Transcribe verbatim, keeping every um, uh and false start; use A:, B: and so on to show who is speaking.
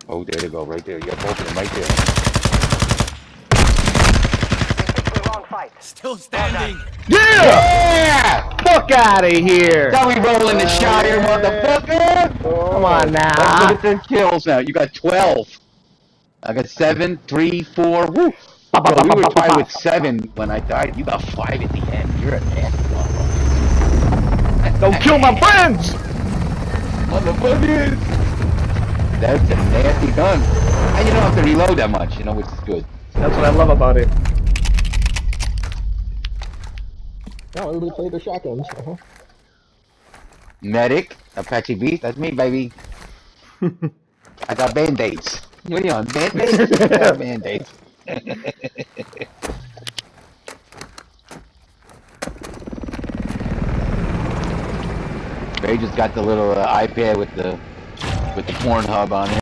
A: Oh, there they go, right there. You got both of them right there.
B: Wrong fight.
C: Still standing.
D: Yeah!
A: Yeah!
D: Fuck out of here!
A: Now we roll in the Shire, motherfucker!
D: Come on now.
A: Let's look at the kills now. You got twelve. I got seven, three, four. Woo! Bro, we were tied with seven when I died. You got five at the end. You're a nasty motherfucker.
D: Don't kill my friends!
A: Motherfuckers! That's a nasty gun. And you don't have to reload that much, you know, which is good.
D: That's what I love about it.
E: Oh, everybody played their shotguns. Uh-huh.
A: Medic, Apache Beast, that's me, baby. I got band-aids. What are you on, band-aids? I got band-aids. Ray just got the little uh, iPad with the with the Pornhub on it.